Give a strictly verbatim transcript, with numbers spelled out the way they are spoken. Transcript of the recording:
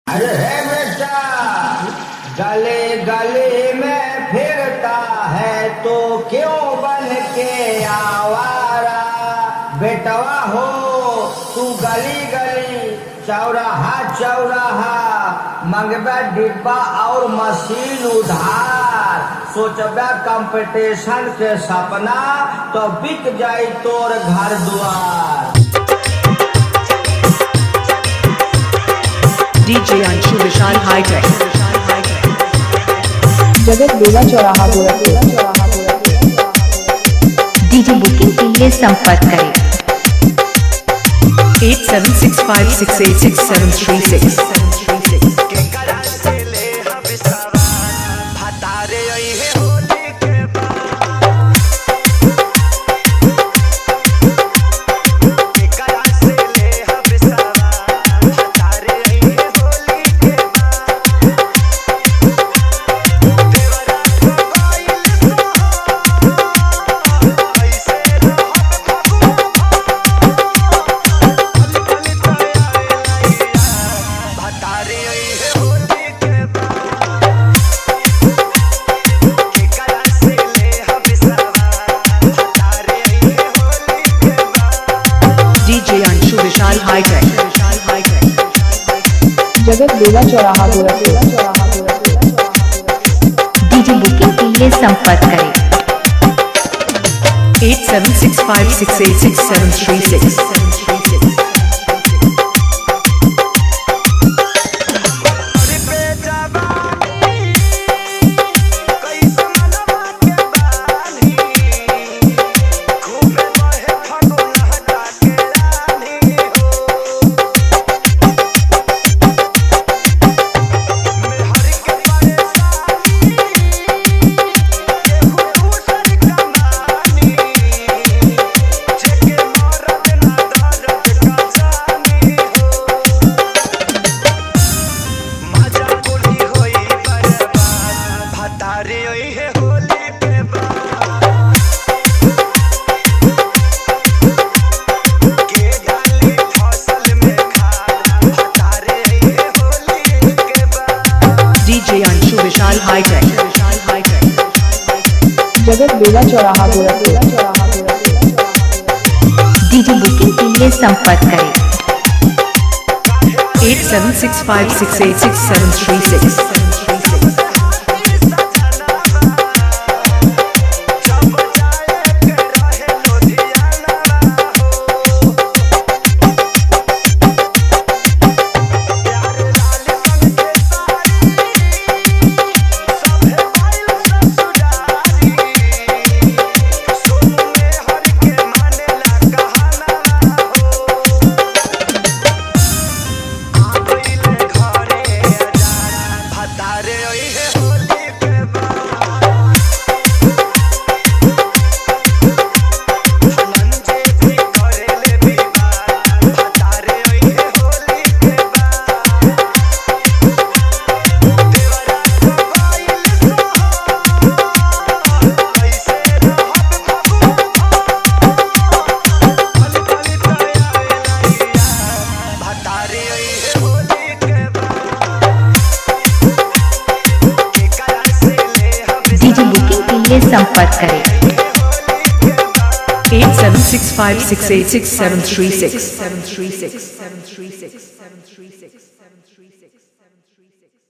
अरे बेटा, गले गले में फिरता है तो क्यों बन के आवारा। बेटवा हो तू गली गली चौराहा चौराहा मंगबा डिब्बा और मशीन उधार। सोचबा कंपटीशन के सपना तो बिक जाई तोर घर द्वार। डीजे अंशु विशाल हाईटेक जगत बेला चौराहा गोरखपुर। डीजे बुकिंग के लिए संपर्क करें eight seven six five six eight six seven three six. Jagat Bela चौराहा गोरखपुर। डीजे बुकिंग के लिए संपर्क करें eight seven six five six eight six seven three six. Jagat Bela चौराहा गोरखपुर। डीजे बुकिंग के लिए संपर्क करें eight seven six five six eight six seven three six. संपर्क करें eight seven six five six eight six seven three six.